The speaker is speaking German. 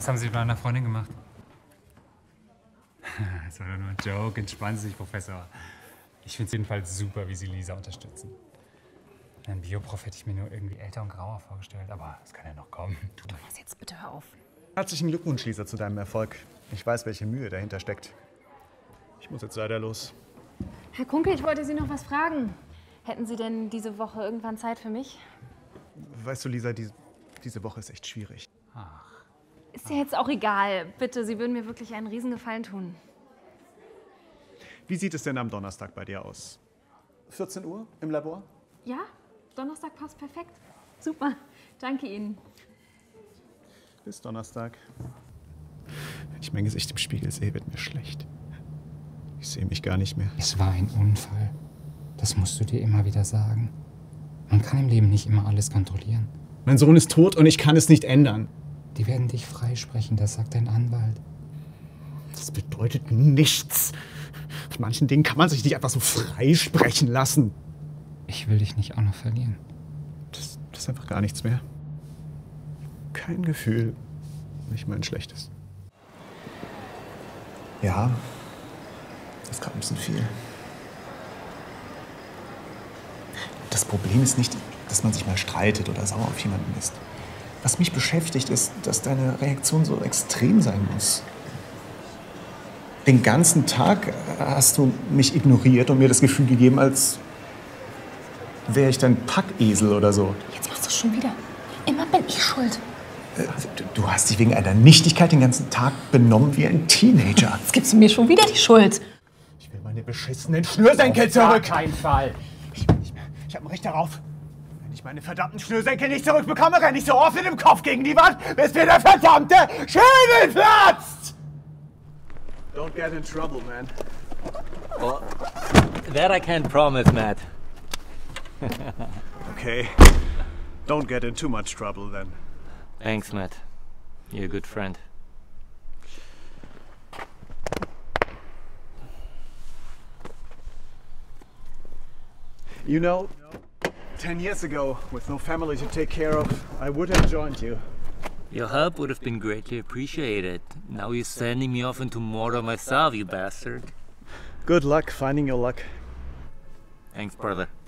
Was haben Sie mit meiner Freundin gemacht? Das war doch nur ein Joke. Entspannen Sie sich, Professor. Ich finde es jedenfalls super, wie Sie Lisa unterstützen. Ein Bioprof hätte ich mir nur irgendwie älter und grauer vorgestellt, aber das kann ja noch kommen. Du Thomas, jetzt bitte hör auf. Herzlichen Glückwunsch, Lisa, zu deinem Erfolg. Ich weiß, welche Mühe dahinter steckt. Ich muss jetzt leider los. Herr Kunkel, ich wollte Sie noch was fragen. Hätten Sie denn diese Woche irgendwann Zeit für mich? Weißt du, Lisa, diese Woche ist echt schwierig. Ach. Ist ja jetzt auch egal. Bitte, Sie würden mir wirklich einen Riesengefallen tun. Wie sieht es denn am Donnerstag bei dir aus? 14 Uhr im Labor? Ja, Donnerstag passt perfekt. Super, danke Ihnen. Bis Donnerstag. Wenn ich mein Gesicht im Spiegel sehe, wird mir schlecht. Ich sehe mich gar nicht mehr. Es war ein Unfall. Das musst du dir immer wieder sagen. Man kann im Leben nicht immer alles kontrollieren. Mein Sohn ist tot und ich kann es nicht ändern. Die werden dich freisprechen, das sagt dein Anwalt. Das bedeutet nichts. Von manchen Dingen kann man sich nicht einfach so freisprechen lassen. Ich will dich nicht auch noch verlieren. Das ist einfach gar nichts mehr. Kein Gefühl. Nicht mal ein schlechtes. Ja, das ist gerade ein bisschen viel. Das Problem ist nicht, dass man sich mal streitet oder sauer auf jemanden ist. Was mich beschäftigt, ist, dass deine Reaktion so extrem sein muss. Den ganzen Tag hast du mich ignoriert und mir das Gefühl gegeben, als wäre ich dein Packesel oder so. Jetzt machst du es schon wieder. Immer bin ich schuld. Du hast dich wegen einer Nichtigkeit den ganzen Tag benommen wie ein Teenager. Jetzt gibst du mir schon wieder die Schuld. Ich will meine beschissenen Schnürsenkel zurück. Kein Fall. Ich will nicht mehr. Ich habe ein Recht darauf. Wenn ich meine verdammten Schnürsenkel nicht zurückbekomme, renne ich so oft mit dem Kopf gegen die Wand, bis mir der verdammte Schädel platzt! Don't get in trouble, man. Well, that I can't promise, Matt. Okay. Don't get in too much trouble, then. Thanks, Matt. You're a good friend. You know, 10 years ago, with no family to take care of, I would have joined you. Your help would have been greatly appreciated. Now you're sending me off into Mordor myself, you bastard. Good luck finding your luck. Thanks, brother.